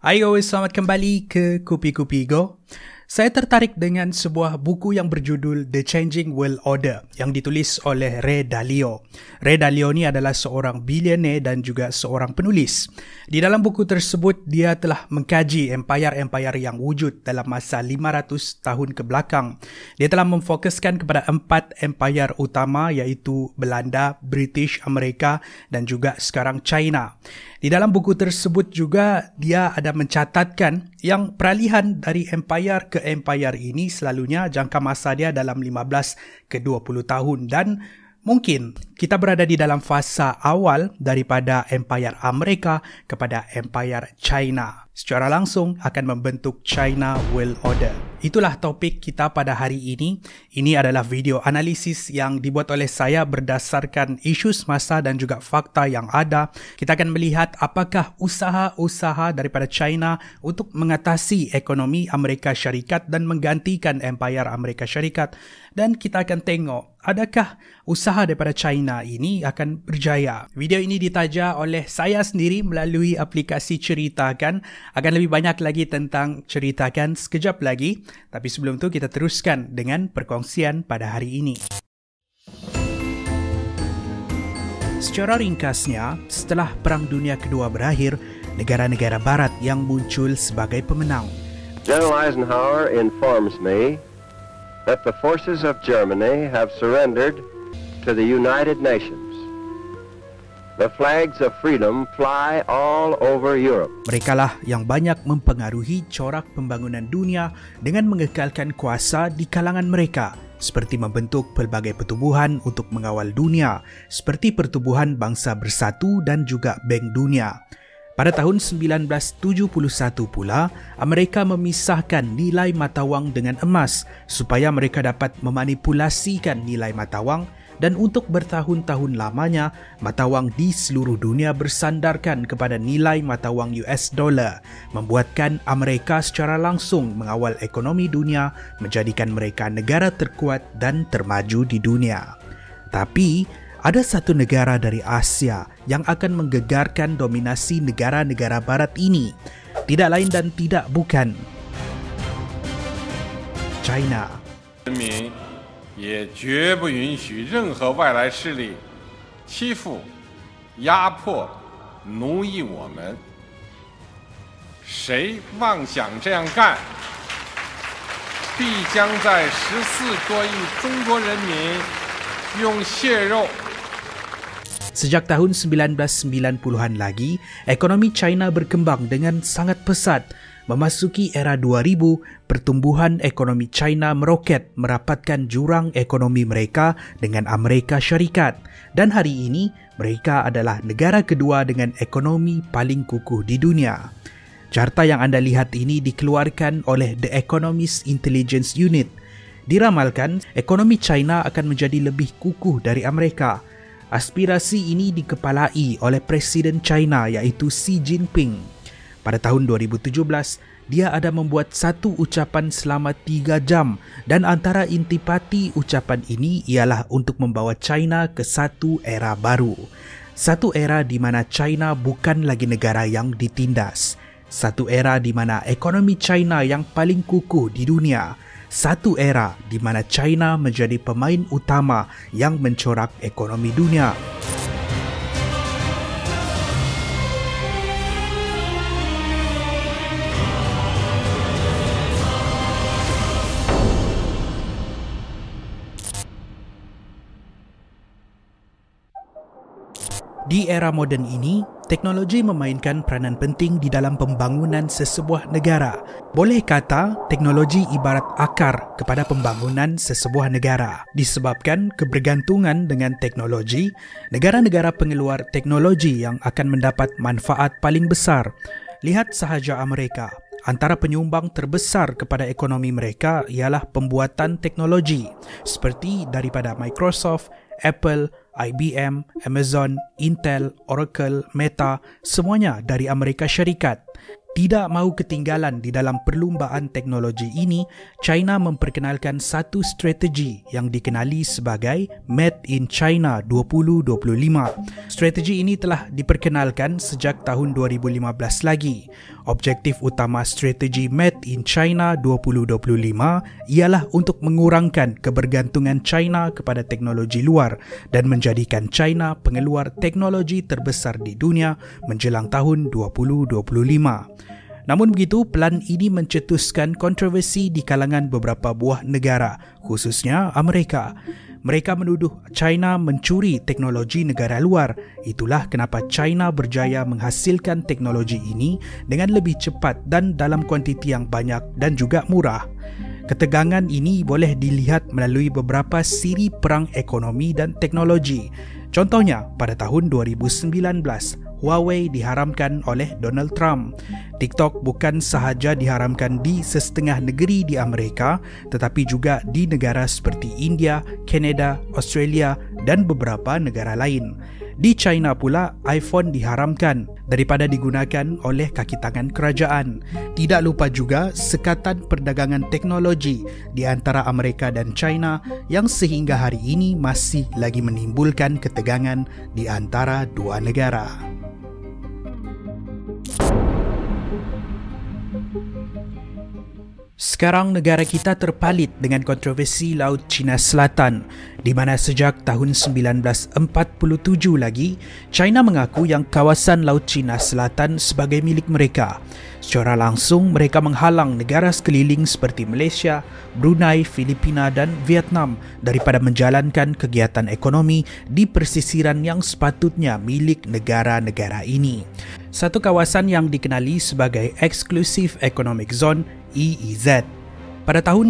Hai guys, selamat kembali ke Kupi-Kupi Go. Saya tertarik dengan sebuah buku yang berjudul The Changing World Order yang ditulis oleh Ray Dalio. Ray Dalio ni adalah seorang bilioner dan juga seorang penulis. Di dalam buku tersebut, dia telah mengkaji empayar-empayar yang wujud dalam masa 500 tahun ke belakang. Dia telah memfokuskan kepada 4 empayar utama iaitu Belanda, British, Amerika dan juga sekarang China. Di dalam buku tersebut juga dia ada mencatatkan yang peralihan dari empayar ke empayar ini selalunya jangka masa dia dalam 15 ke 20 tahun dan mungkin kita berada di dalam fasa awal daripada empayar Amerika kepada empayar China. Secara langsung akan membentuk China World Order. Itulah topik kita pada hari ini. Ini adalah video analisis yang dibuat oleh saya berdasarkan isu semasa dan juga fakta yang ada. Kita akan melihat apakah usaha-usaha daripada China untuk mengatasi ekonomi Amerika Syarikat dan menggantikan empayar Amerika Syarikat. Dan kita akan tengok adakah usaha daripada China ini akan berjaya. Video ini ditaja oleh saya sendiri melalui aplikasi Ceritakan. Akan lebih banyak lagi tentang Ceritakan sekejap lagi. Tapi sebelum tu kita teruskan dengan perkongsian pada hari ini. Secara ringkasnya, setelah Perang Dunia Kedua berakhir, negara-negara barat yang muncul sebagai pemenang. General Eisenhower informs me that the forces of Germany have surrendered to the United Nations. The flags of freedom fly all over Europe. Merekalah yang banyak mempengaruhi corak pembangunan dunia dengan mengekalkan kuasa di kalangan mereka, seperti membentuk pelbagai pertubuhan untuk mengawal dunia, seperti Pertubuhan Bangsa Bersatu dan juga Bank Dunia. Pada tahun 1971 pula, Amerika memisahkan nilai mata wang dengan emas supaya mereka dapat memanipulasikan nilai mata wang. Dan untuk bertahun-tahun lamanya, mata wang di seluruh dunia bersandarkan kepada nilai mata wang US dollar, membuatkan Amerika secara langsung mengawal ekonomi dunia, menjadikan mereka negara terkuat dan termaju di dunia. Tapi, ada satu negara dari Asia yang akan menggegarkan dominasi negara-negara barat ini. Tidak lain dan tidak bukan China. 也绝不允许任何外来势力欺负、压迫、奴役我们。谁妄想这样干，必将在14多亿中国人民用血肉。 Sejak tahun 1990-an lagi, ekonomi China berkembang dengan sangat pesat. Memasuki era 2000, pertumbuhan ekonomi China meroket merapatkan jurang ekonomi mereka dengan Amerika Syarikat. Dan hari ini, mereka adalah negara kedua dengan ekonomi paling kukuh di dunia. Carta yang anda lihat ini dikeluarkan oleh The Economist Intelligence Unit. Diramalkan, ekonomi China akan menjadi lebih kukuh dari Amerika. Aspirasi ini dikepalai oleh Presiden China iaitu Xi Jinping. Pada tahun 2017, dia ada membuat satu ucapan selama 3 jam dan antara intipati ucapan ini ialah untuk membawa China ke satu era baru. Satu era di mana China bukan lagi negara yang ditindas. Satu era di mana ekonomi China yang paling kukuh di dunia. Satu era di mana China menjadi pemain utama yang mencorak ekonomi dunia. Di era moden ini, teknologi memainkan peranan penting di dalam pembangunan sesebuah negara. Boleh kata, teknologi ibarat akar kepada pembangunan sesebuah negara. Disebabkan kebergantungan dengan teknologi, negara-negara pengeluar teknologi yang akan mendapat manfaat paling besar. Lihat sahaja Amerika. Antara penyumbang terbesar kepada ekonomi mereka ialah pembuatan teknologi, seperti daripada Microsoft, Apple, IBM, Amazon, Intel, Oracle, Meta, semuanya dari Amerika Syarikat. Tidak mahu ketinggalan di dalam perlumbaan teknologi ini, China memperkenalkan satu strategi yang dikenali sebagai Made in China 2025. Strategi ini telah diperkenalkan sejak tahun 2015 lagi. Objektif utama strategi Made in China 2025 ialah untuk mengurangkan kebergantungan China kepada teknologi luar dan menjadikan China pengeluar teknologi terbesar di dunia menjelang tahun 2025. Namun begitu, pelan ini mencetuskan kontroversi di kalangan beberapa buah negara, khususnya Amerika. Mereka menuduh China mencuri teknologi negara luar. Itulah kenapa China berjaya menghasilkan teknologi ini dengan lebih cepat dan dalam kuantiti yang banyak dan juga murah. Ketegangan ini boleh dilihat melalui beberapa siri perang ekonomi dan teknologi. Contohnya, pada tahun 2019, Huawei diharamkan oleh Donald Trump. TikTok bukan sahaja diharamkan di setengah negeri di Amerika, tetapi juga di negara seperti India, Kanada, Australia dan beberapa negara lain. Di China pula, iPhone diharamkan daripada digunakan oleh kaki tangan kerajaan. Tidak lupa juga sekatan perdagangan teknologi di antara Amerika dan China yang sehingga hari ini masih lagi menimbulkan ketegangan di antara dua negara. Sekarang negara kita terpalit dengan kontroversi Laut Cina Selatan, di mana sejak tahun 1947 lagi, China mengaku yang kawasan Laut Cina Selatan sebagai milik mereka. Secara langsung, mereka menghalang negara sekeliling seperti Malaysia, Brunei, Filipina dan Vietnam daripada menjalankan kegiatan ekonomi di persisiran yang sepatutnya milik negara-negara ini. Satu kawasan yang dikenali sebagai Exclusive Economic Zone EEZ. Pada tahun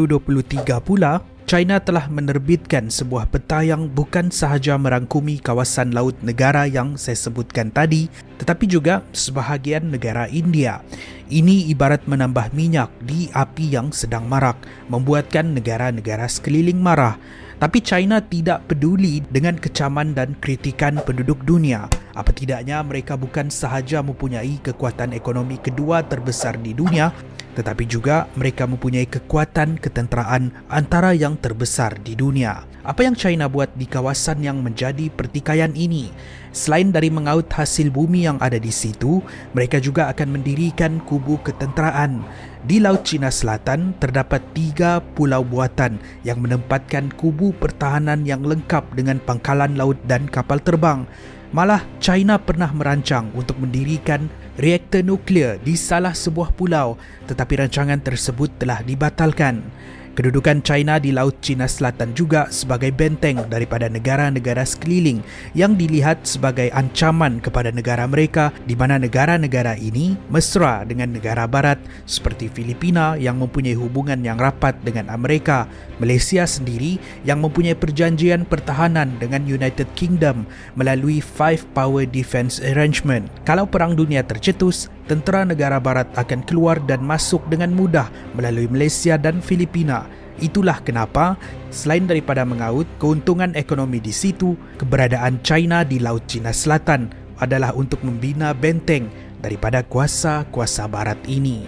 2023 pula, China telah menerbitkan sebuah peta yang bukan sahaja merangkumi kawasan laut negara yang saya sebutkan tadi, tetapi juga sebahagian negara India. Ini ibarat menambah minyak di api yang sedang marak, membuatkan negara-negara sekeliling marah. Tapi China tidak peduli dengan kecaman dan kritikan penduduk dunia. Apa tidaknya mereka bukan sahaja mempunyai kekuatan ekonomi kedua terbesar di dunia, tetapi juga mereka mempunyai kekuatan ketenteraan antara yang terbesar di dunia. Apa yang China buat di kawasan yang menjadi pertikaian ini? Selain dari mengaut hasil bumi yang ada di situ, mereka juga akan mendirikan kubu ketenteraan. Di Laut Cina Selatan, terdapat 3 pulau buatan yang menempatkan kubu pertahanan yang lengkap dengan pangkalan laut dan kapal terbang. Malah, China pernah merancang untuk mendirikan reaktor nuklear di salah sebuah pulau, tetapi rancangan tersebut telah dibatalkan. Kedudukan China di Laut Cina Selatan juga sebagai benteng daripada negara-negara sekeliling yang dilihat sebagai ancaman kepada negara mereka, di mana negara-negara ini mesra dengan negara barat seperti Filipina yang mempunyai hubungan yang rapat dengan Amerika, Malaysia sendiri yang mempunyai perjanjian pertahanan dengan United Kingdom melalui Five Power Defence Arrangement. Kalau perang dunia tercetus, tentera negara barat akan keluar dan masuk dengan mudah melalui Malaysia dan Filipina. Itulah kenapa, selain daripada mengaut keuntungan ekonomi di situ, keberadaan China di Laut Cina Selatan adalah untuk membina benteng daripada kuasa-kuasa barat ini.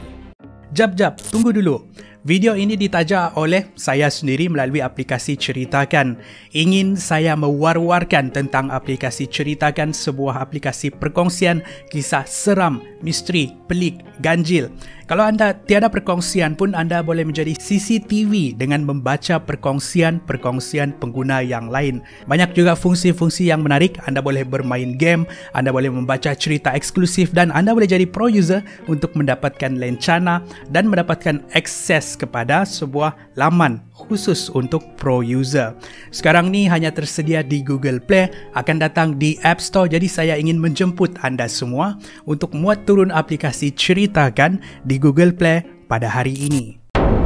Jap, tunggu dulu. Video ini ditaja oleh saya sendiri melalui aplikasi Ceritakan. Ingin saya mewar-warkan tentang aplikasi Ceritakan, sebuah aplikasi perkongsian kisah seram, misteri, pelik, ganjil. Kalau anda tiada perkongsian pun, anda boleh menjadi CCTV dengan membaca perkongsian pengguna yang lain. Banyak juga fungsi-fungsi yang menarik. Anda boleh bermain game, anda boleh membaca cerita eksklusif dan anda boleh jadi pro user untuk mendapatkan lencana dan mendapatkan akses kepada sebuah laman khusus untuk pro user. Sekarang ni hanya tersedia di Google Play, akan datang di App Store. Jadi saya ingin menjemput anda semua untuk muat turun aplikasi Ceritakan di Google Play pada hari ini.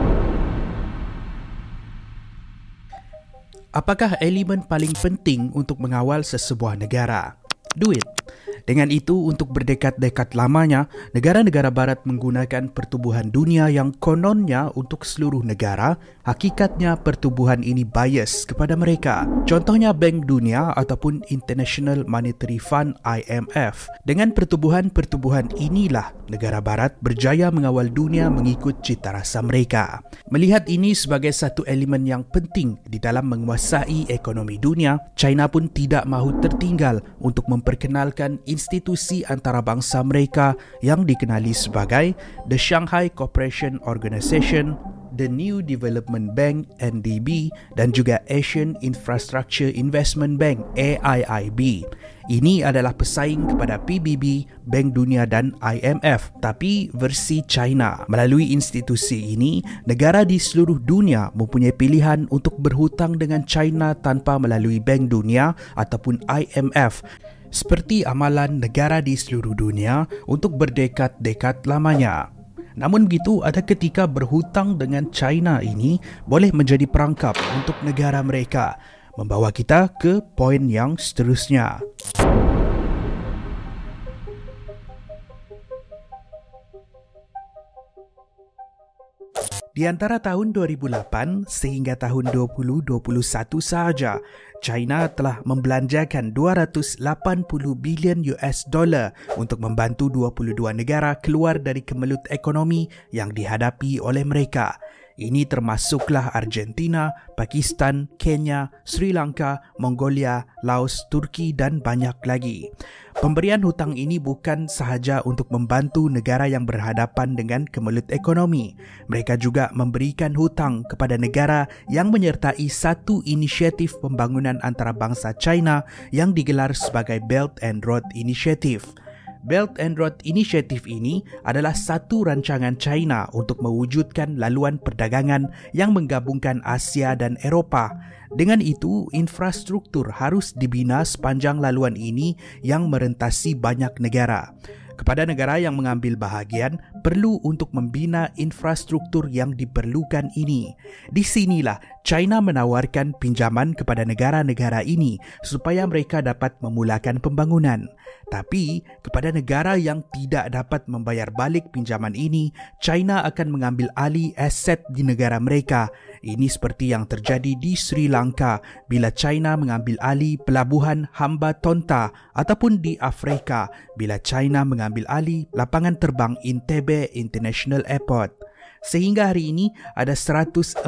Apakah elemen paling penting untuk mengawal sesebuah negara? Duit. Dengan itu, untuk berdekat-dekat lamanya, negara-negara barat menggunakan pertubuhan dunia yang kononnya untuk seluruh negara. Hakikatnya pertubuhan ini bias kepada mereka. Contohnya Bank Dunia ataupun International Monetary Fund IMF. Dengan pertubuhan-pertubuhan inilah negara barat berjaya mengawal dunia mengikut cita rasa mereka. Melihat ini sebagai satu elemen yang penting di dalam menguasai ekonomi dunia, China pun tidak mahu tertinggal untuk memperkenalkan membubarkan institusi antarabangsa mereka yang dikenali sebagai The Shanghai Cooperation Organization, The New Development Bank (NDB) dan juga Asian Infrastructure Investment Bank (AIIB). Ini adalah pesaing kepada PBB, Bank Dunia dan IMF, tapi versi China. Melalui institusi ini, negara di seluruh dunia mempunyai pilihan untuk berhutang dengan China tanpa melalui Bank Dunia ataupun IMF, seperti amalan negara di seluruh dunia untuk berdekad-dekad lamanya. Namun begitu, ada ketika berhutang dengan China ini boleh menjadi perangkap untuk negara mereka. Membawa kita ke poin yang seterusnya. Di antara tahun 2008 sehingga tahun 2021 sahaja, China telah membelanjakan 280 bilion US dollar untuk membantu 22 negara keluar dari kemelut ekonomi yang dihadapi oleh mereka. Ini termasuklah Argentina, Pakistan, Kenya, Sri Lanka, Mongolia, Laos, Turki dan banyak lagi. Pemberian hutang ini bukan sahaja untuk membantu negara yang berhadapan dengan kemelut ekonomi. Mereka juga memberikan hutang kepada negara yang menyertai satu inisiatif pembangunan antarabangsa China yang digelar sebagai Belt and Road Initiative. Belt and Road Initiative ini adalah satu rancangan China untuk mewujudkan laluan perdagangan yang menggabungkan Asia dan Eropah. Dengan itu, infrastruktur harus dibina sepanjang laluan ini yang merentasi banyak negara. Kepada negara yang mengambil bahagian, perlu untuk membina infrastruktur yang diperlukan ini. Di sinilah China menawarkan pinjaman kepada negara-negara ini supaya mereka dapat memulakan pembangunan. Tapi, kepada negara yang tidak dapat membayar balik pinjaman ini, China akan mengambil alih aset di negara mereka. Ini seperti yang terjadi di Sri Lanka bila China mengambil alih pelabuhan Hambantota ataupun di Afrika bila China mengambil alih lapangan terbang Entebbe International Airport. Sehingga hari ini ada 149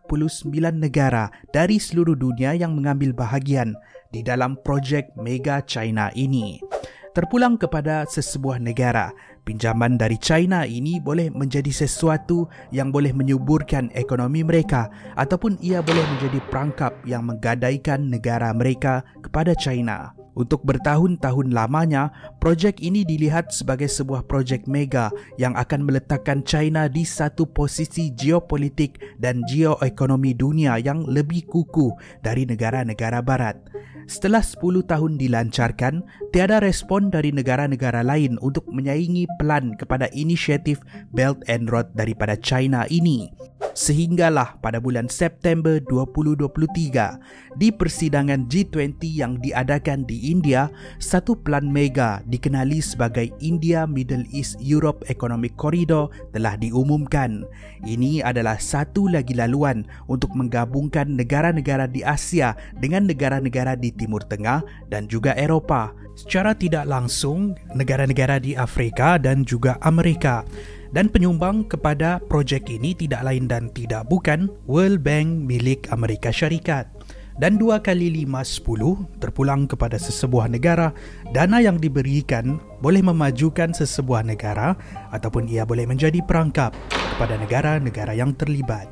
negara dari seluruh dunia yang mengambil bahagian di dalam projek Mega China ini. Terpulang kepada sesebuah negara, pinjaman dari China ini boleh menjadi sesuatu yang boleh menyuburkan ekonomi mereka ataupun ia boleh menjadi perangkap yang menggadaikan negara mereka kepada China. Untuk bertahun-tahun lamanya, projek ini dilihat sebagai sebuah projek mega yang akan meletakkan China di satu posisi geopolitik dan geoekonomi dunia yang lebih kukuh dari negara-negara barat. Setelah 10 tahun dilancarkan, tiada respon dari negara-negara lain untuk menyaingi pelan kepada inisiatif Belt and Road daripada China ini. Sehinggalah pada bulan September 2023, di persidangan G20 yang diadakan di India, satu pelan mega dikenali sebagai India Middle East Europe Economic Corridor telah diumumkan. Ini adalah satu lagi laluan untuk menggabungkan negara-negara di Asia dengan negara-negara di Timur Tengah dan juga Eropah. Secara tidak langsung, negara-negara di Afrika dan juga Amerika. Dan penyumbang kepada projek ini tidak lain dan tidak bukan World Bank milik Amerika Syarikat. Dan 2 kali 5/10 terpulang kepada sesebuah negara. Dana yang diberikan boleh memajukan sesebuah negara ataupun ia boleh menjadi perangkap kepada negara-negara yang terlibat.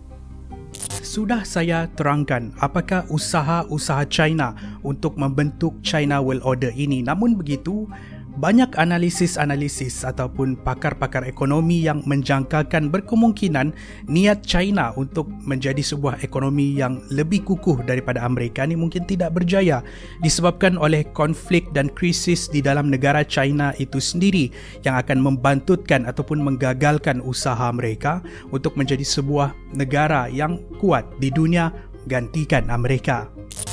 Sudah saya terangkan apakah usaha-usaha China untuk membentuk China World Order ini. Namun begitu, banyak analisis-analisis ataupun pakar-pakar ekonomi yang menjangkakan berkemungkinan niat China untuk menjadi sebuah ekonomi yang lebih kukuh daripada Amerika ni mungkin tidak berjaya disebabkan oleh konflik dan krisis di dalam negara China itu sendiri yang akan membantutkan ataupun menggagalkan usaha mereka untuk menjadi sebuah negara yang kuat di dunia gantikan Amerika.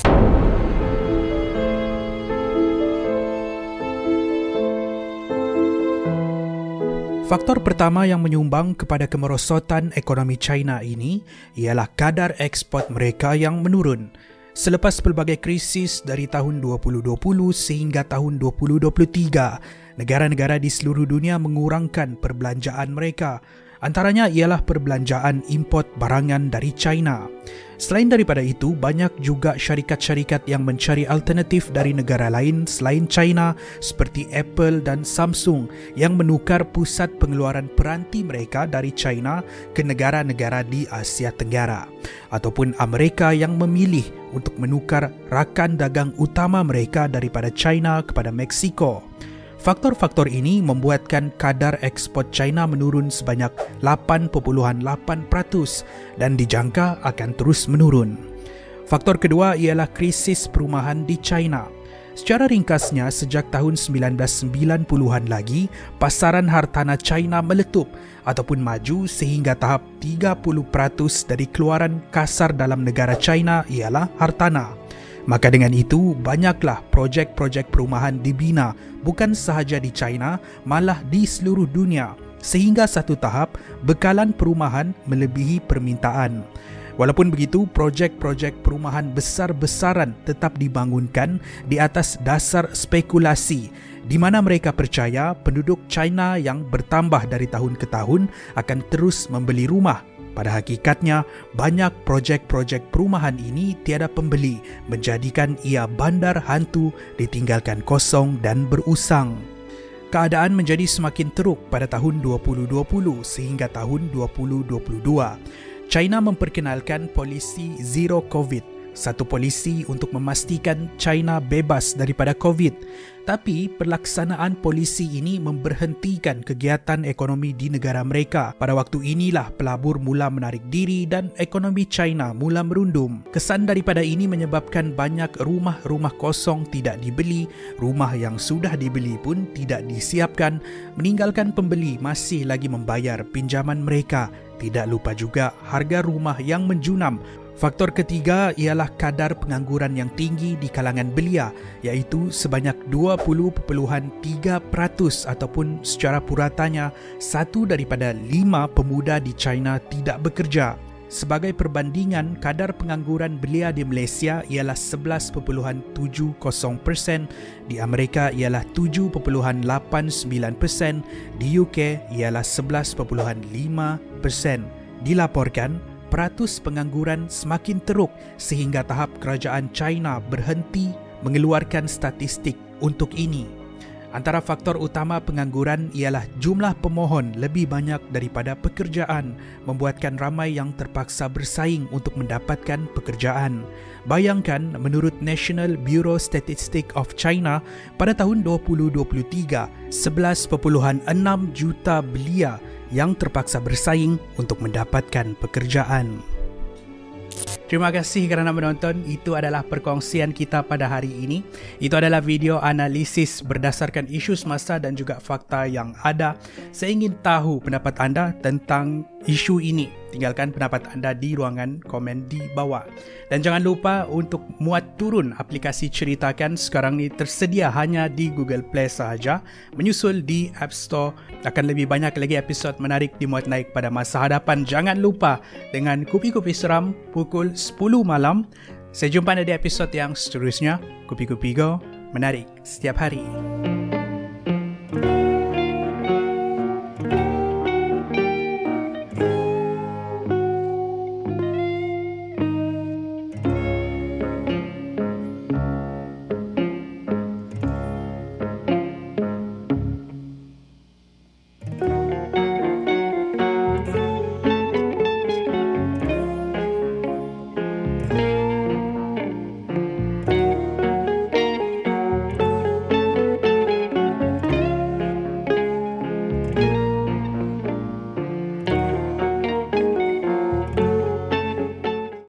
Faktor pertama yang menyumbang kepada kemerosotan ekonomi China ini ialah kadar ekspor mereka yang menurun. Selepas pelbagai krisis dari tahun 2020 sehingga tahun 2023, negara-negara di seluruh dunia mengurangkan perbelanjaan mereka. Antaranya ialah perbelanjaan import barangan dari China. Selain daripada itu, banyak juga syarikat-syarikat yang mencari alternatif dari negara lain selain China seperti Apple dan Samsung yang menukar pusat pengeluaran peranti mereka dari China ke negara-negara di Asia Tenggara, ataupun Amerika yang memilih untuk menukar rakan dagang utama mereka daripada China kepada Meksiko. Faktor-faktor ini membuatkan kadar ekspor China menurun sebanyak 8.8% dan dijangka akan terus menurun. Faktor kedua ialah krisis perumahan di China. Secara ringkasnya, sejak tahun 1990-an lagi, pasaran hartanah China meletup ataupun maju sehingga tahap 30% dari keluaran kasar dalam negara China ialah hartanah. Maka dengan itu, banyaklah projek-projek perumahan dibina bukan sahaja di China, malah di seluruh dunia. Sehingga satu tahap, bekalan perumahan melebihi permintaan. Walaupun begitu, projek-projek perumahan besar-besaran tetap dibangunkan di atas dasar spekulasi, di mana mereka percaya penduduk China yang bertambah dari tahun ke tahun akan terus membeli rumah. Pada hakikatnya, banyak projek-projek perumahan ini tiada pembeli, menjadikan ia bandar hantu ditinggalkan kosong dan berusang. Keadaan menjadi semakin teruk pada tahun 2020 sehingga tahun 2022. China memperkenalkan polisi Zero COVID, satu polisi untuk memastikan China bebas daripada COVID. Tapi pelaksanaan polisi ini memberhentikan kegiatan ekonomi di negara mereka. Pada waktu inilah pelabur mula menarik diri dan ekonomi China mula merundum. Kesan daripada ini menyebabkan banyak rumah-rumah kosong tidak dibeli, rumah yang sudah dibeli pun tidak disiapkan, meninggalkan pembeli masih lagi membayar pinjaman mereka. Tidak lupa juga harga rumah yang menjunam. Faktor ketiga ialah kadar pengangguran yang tinggi di kalangan belia, iaitu sebanyak 20.3% ataupun secara puratanya 1 daripada 5 pemuda di China tidak bekerja. Sebagai perbandingan, kadar pengangguran belia di Malaysia ialah 11.70%, di Amerika ialah 7.89%, di UK ialah 11.5%. Dilaporkan, peratus pengangguran semakin teruk sehingga tahap kerajaan China berhenti mengeluarkan statistik untuk ini. Antara faktor utama pengangguran ialah jumlah pemohon lebih banyak daripada pekerjaan, membuatkan ramai yang terpaksa bersaing untuk mendapatkan pekerjaan. Bayangkan, menurut National Bureau Statistics of China, pada tahun 2023, 11.6 juta belia yang terpaksa bersaing untuk mendapatkan pekerjaan. Terima kasih kerana menonton. Itu adalah perkongsian kita pada hari ini. Itu adalah video analisis berdasarkan isu semasa dan juga fakta yang ada. Saya ingin tahu pendapat anda tentang isu ini. Tinggalkan pendapat anda di ruangan komen di bawah. Dan jangan lupa untuk muat turun aplikasi Ceritakan. Sekarang ni tersedia hanya di Google Play sahaja. Menyusul di App Store. Akan lebih banyak lagi episod menarik dimuat naik pada masa hadapan. Jangan lupa dengan Kupi-Kupi Seram pukul 10 malam. Saya jumpa anda di episod yang seterusnya. Kupi-Kupi Go, menarik setiap hari.